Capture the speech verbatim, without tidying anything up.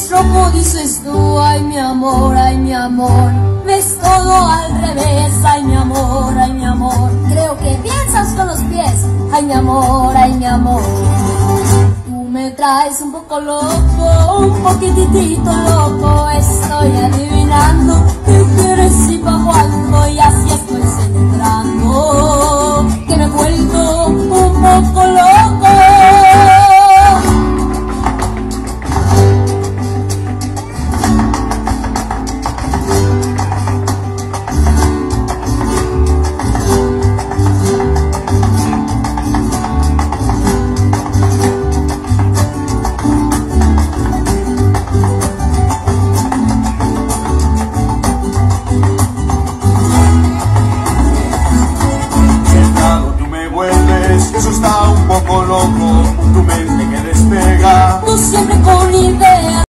es rojo, dices tú, ay mi amor, ay mi amor. Ves todo al revés, ay mi amor, ay mi amor. Creo que piensas con los pies, ay mi amor, ay mi amor. Tú me traes un poco loco, un poquitito loco. Estoy adivinando qué quieres y pa' cuándo.